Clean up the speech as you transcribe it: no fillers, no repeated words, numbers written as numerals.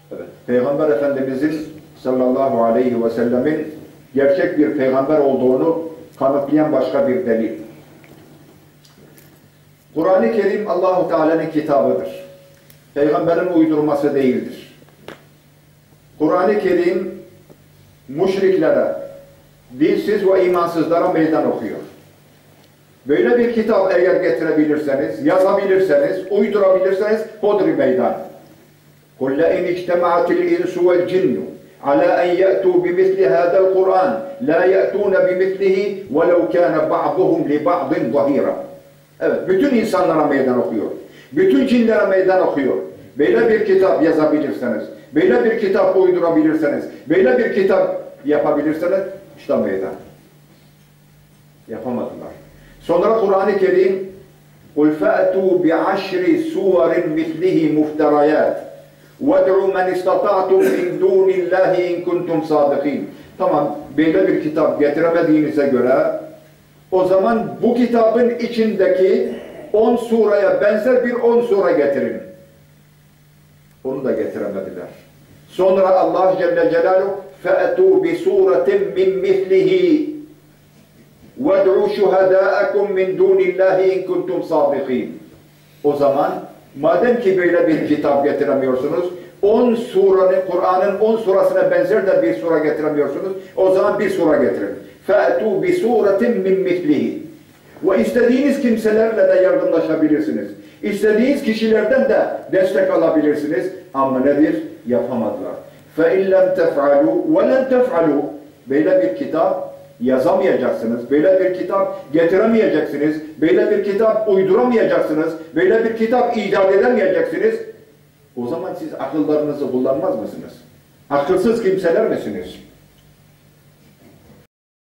Evet. Peygamber Efendimizin sallallahu aleyhi ve sellemin gerçek bir peygamber olduğunu kanıtlayan başka bir delil. Kur'an-ı Kerim Allah-u Teala'nın kitabıdır. Peygamberin uydurması değildir. Kur'an-ı Kerim müşriklere, dinsiz ve imansızlara meydan okuyor. Böyle bir kitap eğer getirebilirseniz, yazabilirseniz, uydurabilirseniz hodri meydan. قُلْ لَاِنْ اِجْتَمَعَتِ الْاِنْسُ وَالْجِنُّ عَلَى اَنْ يَأْتُوا بِمِثْلِ هَذَا الْقُرْآنِ لَا يَأْتُونَ بِمِثْلِهِ وَلَوْ كَانَ بَعْضُهُمْ لِبَعْضٍ ظَهِيرًا. Evet, bütün insanlara meydan okuyor. Bütün cinlere meydan okuyor. Böyle bir kitap yazabilirseniz, böyle bir kitap uydurabilirseniz, böyle bir kitap yapabilirseniz, işte meydan. Yapamadılar. Sonra Kur'an-ı Kerim قُلْ فَأْتُوا بِعَشْرِ سُوَرٍ مِثْلِهِ مُفْتَرَيَاتٍ وَدْعُوا مَنْ اِسْتَطَعْتُمْ مِنْ دُونِ اللّٰهِ اِنْ كُنْتُمْ صَادِقِينَ. Tamam, böyle bir kitap getiremediğinize göre o zaman bu kitabın içindeki 10 sureye benzer bir 10 sure getirin. Onu da getiremediler. Sonra Allah Celle Celaluhu فَأْتُوا بِسُورَةٍ مِنْ مِثْلِهِ وَدْعُوا شُهَدَاءَكُمْ مِنْ دُونِ اللّٰهِ اِنْ كُنْتُمْ صَادِقِينَ. O zaman madem ki böyle bir kitap getiremiyorsunuz, 10 surenin, Kur'an'ın 10 surasına benzer de bir sure getiremiyorsunuz, o zaman bir sure getirin. فَأْتُوا بِسُورَةٍ مِنْ مِثْلِهِ. Ve istediğiniz kimselerle de yardımlaşabilirsiniz. İstediğiniz kişilerden de destek alabilirsiniz. Ama nedir? Yapamadılar. فَاِنْ لَمْ تَفْعَلُوا وَلَنْ تَفْعَلُوا. Böyle bir kitap yazamayacaksınız. Böyle bir kitap getiremeyeceksiniz. Böyle bir kitap uyduramayacaksınız. Böyle bir kitap icat edemeyeceksiniz. O zaman siz akıllarınızı kullanmaz mısınız? Akılsız kimseler misiniz?